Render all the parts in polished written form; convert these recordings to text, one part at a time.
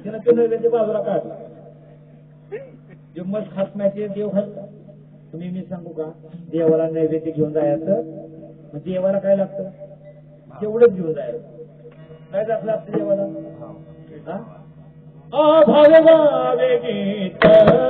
तिनं तो नैवेद्य बाजूला काढला. जे मग खात नाही ते देव खात. तुम्ही मी सांगू का, देवाला नैवेद्य घेऊन जायचं, मग देवाला काय लागतं तेवढंच घेऊन जायचं. काय दाखलं आपल्या देवाला? भावे गीत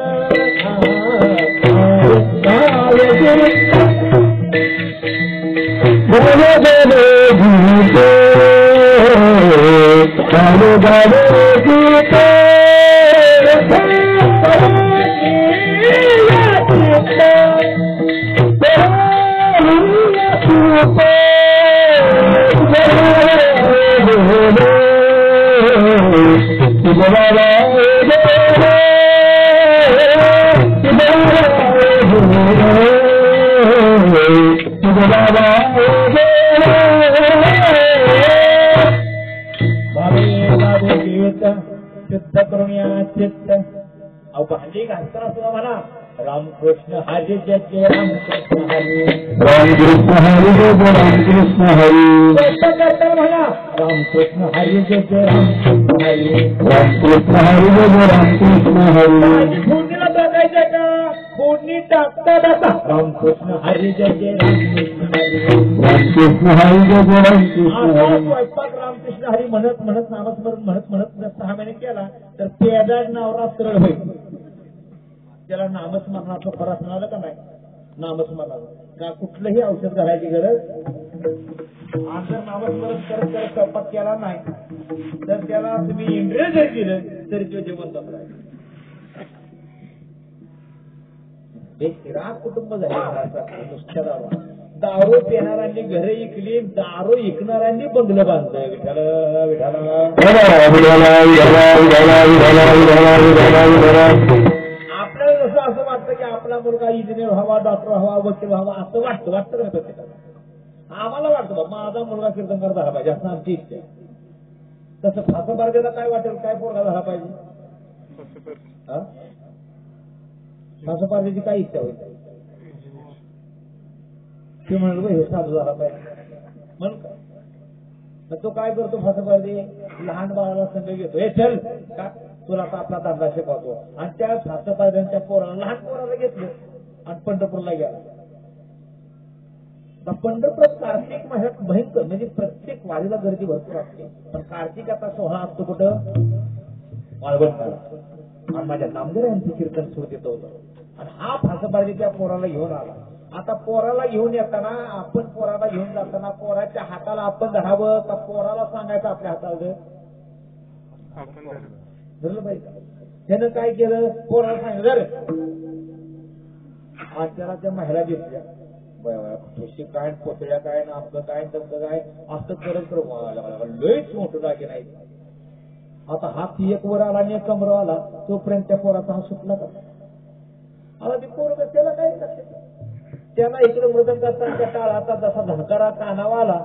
चित्त करुण्या चित्त. अहो भांडी घालताना सुद्धा म्हणा रामकृष्ण हरी जय जय रामकृष्ण हरी, रामकृष्ण हरी जय जय रामकृष्ण हरी. करताना म्हणा रामकृष्ण हरी जय जय रामकृष्ण हरी, रामकृष्ण हरी जय जय रामकृष्ण हरी. फोडणीला टाकायचं का? फोडणी टाकता टाकता रामकृष्ण हरी जय जय रामकृष्ण हरी, रामकृष्ण हरी जय जय रामकृष्ण हरी. स्वयंपाक रामकृष्ण हरी म्हणत म्हणत नामस्मरण म्हणत म्हणत जर 6 महिने केला तर पेदा नावरा सरळ होईल. त्याला नामस्मरणाचं फरक असणार का नाही? नामस्मरणाचं का कुठलंही औषध घालायची गरज. आणि जर नामस्मरण करत करत स्वयंपाक केला नाही तर त्याला तुम्ही इंद्रिय जर केलं तरी तो जेवण राहील. एक राग कुटुंब झाले नुसत्या दारू पिणाऱ्यांनी घरे इकली, दारू इकणाऱ्यांनी बंगलं बांधलं. विठाला आपल्याला जसं असं वाटतं की आपला मुलगा इंजिनियर व्हावा, डॉक्टर व्हावा, वकील व्हावा असं वाटतं का प्रत्येकाला? आम्हाला वाटतं माझा मुलगा कीर्तनकार झाला पाहिजे असं आमची इच्छा आहे. तसं फासबारगेला काय वाटेल, काय पोरगा झाला पाहिजे? फासबारगेची काय इच्छा होईल? ते म्हणलं हे साधू झाला पाहिजे म्हण का. तर तो काय करतो फासबारगे? लहान बाळाला संघ घेतो, हे चल का तुला आता आपला धंदा शिकवतो. आणि त्या फासबारग्यांच्या पोराला, लहान पोराला घेतलं आणि पंढरपूरला गेला. पंढरपूर कार्तिक महिन्यात भयंकर, म्हणजे प्रत्येक वारीला गर्दी भरपूर असते. पण कार्तिकाचा सोहळा असतो कुठं? वाळवंटाला. आणि माझ्या नामदेव यांचं कीर्तन सुरू देत होतं. आणि हा फासबारगे त्या पोराला घेऊन आला. आता पोराला घेऊन येताना, आपण पोराला घेऊन जाताना पोराच्या हाताला आपण धरावं का पोराला सांगायचं आपल्या हातावर धरलं पाहिजे? त्यानं काय केलं? पोराला सांगितलं. आज त्याला त्या महिला घेतल्या, ठुशी काय, पोतळ्या काय, नामकं काय, तमकं काय असं करत लयच मोठं दागे नाही. आता हात एक वर आला आणि एक कमर आला, तोपर्यंत त्या पोराचा हा सुटला का? आता ते पोरग त्याला काय लक्षात, त्याला इकडे मृदंगाचा टाळाचा जसा धनकारा कानावा आला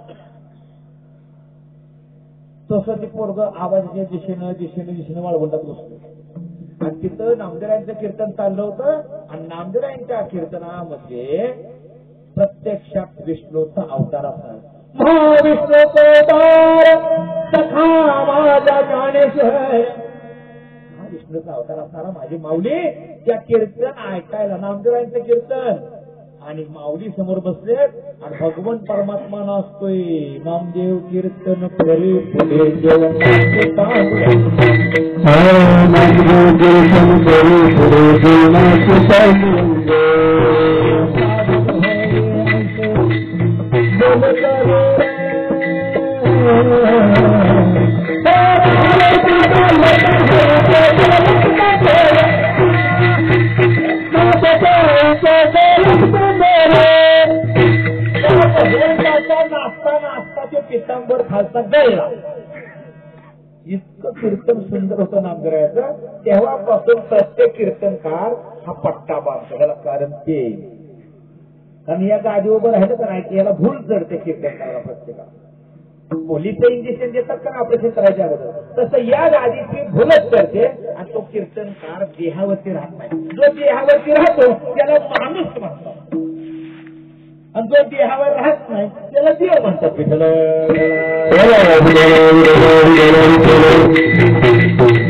तसं ते पोरग आवाजाच्या दिशेने वाळवंटात बसलो. आणि तिथं नामदेवांचं कीर्तन चाललं होतं. आणि नामदेवांच्या कीर्तनामध्ये प्रत्यक्षात विष्णूचा अवतार असणार. महाविष्णू हा विष्णूचा अवतार असणारा माझी माऊली त्या कीर्तन ऐकायला, नामदेवांचं कीर्तन, आणि माऊली समोर बसले. आणि भगवान परमात्मा नाचतोय. नामदेव कीर्तन पुढे पुढे जेवण नाचता ते पितांबर खालचा गळला. इतकं कीर्तन सुंदर होतं नामदेवाचं. तेव्हापासून प्रत्येक कीर्तनकार हा पट्टा बांधतो. त्याला कारण ते, कारण या गाडी उभं राहिलं का नाही याला भूल जडते कीर्तनकाराला. प्रत्येकाला पोलीसचं इंजेक्शन देतात का ऑपरेशन करायच्या अगोदर, तसं या गाडीची भूलच करते. आणि तो कीर्तनकार देहावरती राहत नाही. जो देहावरती राहतो त्याला माणूस म्हणतात, आणि जो देहावर राहत नाही त्याला देव म्हणतात.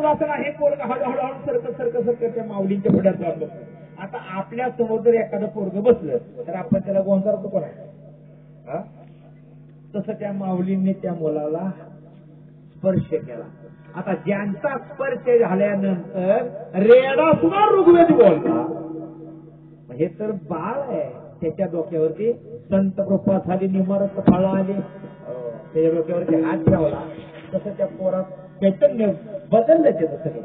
जाताना हे पोरग हळूहळू सरकत त्या माऊलींच्या पुढ्यात जात बसलं. आता आपल्या समोर जर एखादं पोरग बसलं तर आपण त्याला गोंजारतो कोणा. तसं त्या माऊलींनी त्या मुलाला स्पर्श केला. आता ज्यांचा स्पर्श झाल्यानंतर रेडा सुद्धा ऋग्वेद बोलला. हे तर बाळ आहे, त्याच्या डोक्यावरती संत कृपा झाली, निमरत फळ आली, त्याच्या डोक्यावरती हात ठेवला. तसं त्या पोरात चैतन्य बदललं त्याचं सगळं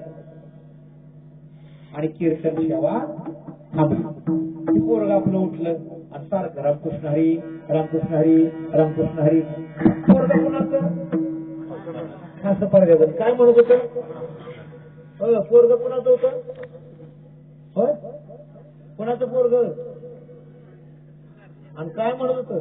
आणि कीर्तन सेवा थांबली. पोरग आपलं उठलं आणि सारखं रामकृष्ण हरी रामकृष्ण हरी रामकृष्ण हरी. पोरग कुणाचं असं पाहिजे काय म्हणत होतं. पोरग कुणाचं होतं. होय कुणाचं पोरग आणि काय म्हणत होतं.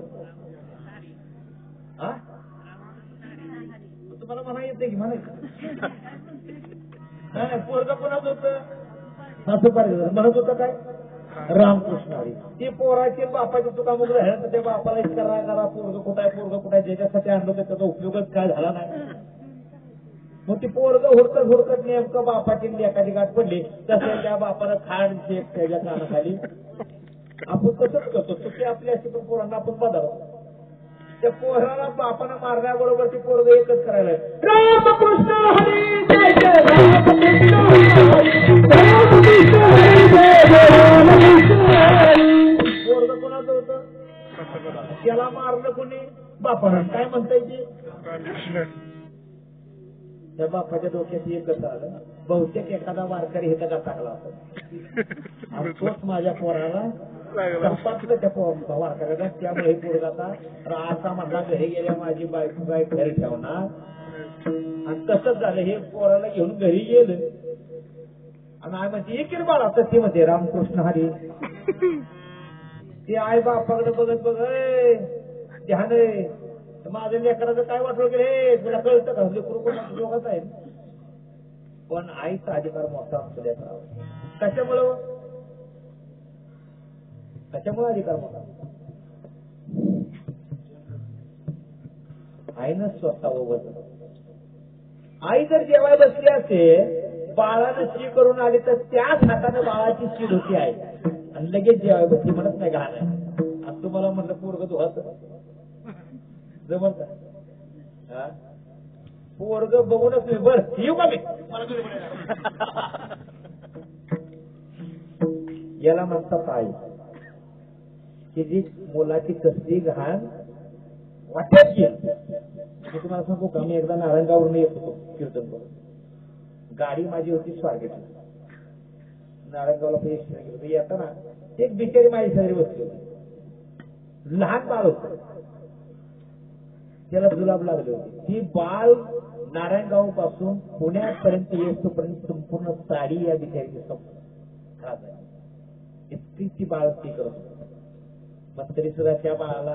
तुम्हाला म्हणा येते की म्हणायचं नाही. पोरग कुणाचं होतं असं पाहिजे म्हणत होतं काय रामकृष्ण हरी. ते पोराचे बापाची चुका मुग राहिलं तर ते बापाला करा पोरग कुठं ज्याच्यासाठी आणलं तर त्याचा उपयोगच काय झाला नाही. मग ती पोरग हुडकत नेमकं बापाची एखादी गाठ पडली तसं त्या बापाला खाड शेक त्याच्या कानाखाली. आपण तसंच करतो चुकी आपली अशी पण पोरांना आपण बदलतो. त्या पोराला बापानं मारण्याबरोबर ती पोरग एकच करायला रामकृष्ण हरी जय जय रामकृष्ण हरी. पोरग कोणाचं होतं त्याला मारलं कोणी बापानं. काय म्हणता येते त्या बापाच्या डोक्यात एकच आलं. बहुतेक एखादा वारकरी हे त्याला टाकला होता. तोच माझ्या पोराला संपातलं त्या वारकऱ्याला. त्यामुळे पोरग आता असा म्हणला घरी गेल्या माझी बायको काय घरी ठेवणार. आणि तसंच झालं. हे पोराला घेऊन घरी गेलं आणि आई म्हणते एकीर बाळा तसे म्हणते रामकृष्ण हरी. ते आई बापाकडे बघत ध्यान माझ्या लेकराचं काय वाटलं की हे तुला कळतं का लेकरू कोणाचं दोघाच आहे. पण आईचा अधिकार मोठा असतो लेकरावर. कशामुळे अधिकार मोठा. आईनं स्वतः बसलं. आई जर जेवाय बसली असेल बाळानं शी करून आली तर त्याच हाताने बाळाची शीड होती आई आणि लगेच जेवाय बसली म्हणत नाही घाण आहे. आज तुम्हाला म्हटलं पोरग धुवाच जमत का. पोरग बघूनच नाही बर येऊ का मी याला म्हणतात आई की जी मुलाची कसली घाण वाटत गेली. मी तुम्हाला सांगू का मी एकदा नारायणगावरून येत होतो कीर्तन करून. गाडी माझी होती स्वारगेटला. नारायणगावला पैसे गेलो येताना एक बिचारी माझी शेजारी बसली होती. लहान बाळ होत त्याला जुलाब लागली होती. ती बाळ नारायणगाव पासून पुण्यापर्यंत येतोपर्यंत संपूर्ण साडी या बिचारीची खराब झाली. इतकी ती बाळ ती करत होती. पण तरी सुद्धा त्या बाळाला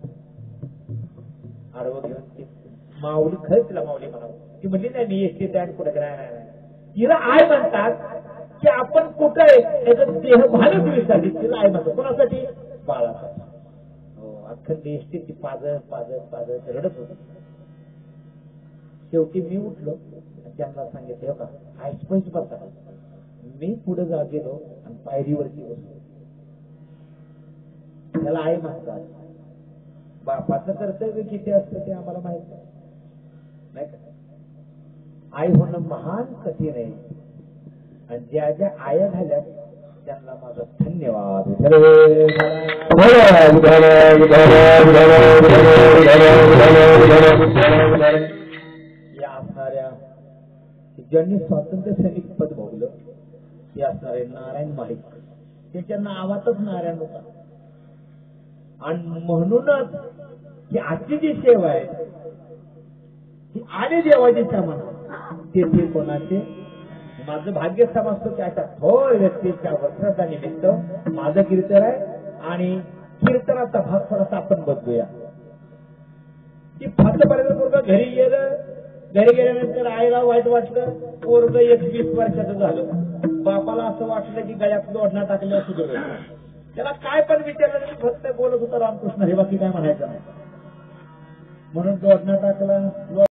आडवं घेऊन माऊली खरंच तिला माऊली म्हणावं. ती म्हणली नाही मी एसटी त्या कुठे नाही. तिला आय म्हणतात की आपण कुठं आहे त्याचं देह भानच विचारली. तिला आय म्हणतात कोणासाठी बाळासाठी. अख्खं एसटी ती पाजत रडत होत. शेवटी मी उठलो आणि त्यांना सांगितलं का आयस्पैस बसा. मी पुढे जा गेलो आणि पायरीवरती बसलो. त्याला आई म्हणतात. बापाचं कर्तव्य किती असतं ते आम्हाला माहित नाही का. आई होणं महान कठीण आहे आणि ज्या ज्या आया झाल्या त्यांना माझा धन्यवाद. या असणाऱ्या ज्यांनी स्वातंत्र्य सैनिक पद भोगलं ते असणारे नारायण माळिक. त्याच्या नावातच नारायण होता. आणि म्हणूनच ही आजची जी सेवा आहे ती आले देवाची सामान तेथे कोणाचे माझं भाग्य समजतो त्याच्या थोर व्यक्तीच्या वर्षानिमित्त माझं कीर्तन आहे आणि कीर्तनाचा भाग थोडासा आपण बदलूया. की फाटपर्यंत घरी गेलं. घरी गेल्यानंतर आईला वाईट वाटलं. पोरग 21 वर्षाचं झालं. बापाला असं वाटलं की गळ्यात लोढणा टाकलं सुद्धा त्याला काय पण विचारलं फक्त बोलत होता रामकृष्ण हे बाकी काय म्हणायचं नाही. म्हणून लोढणा टाकला.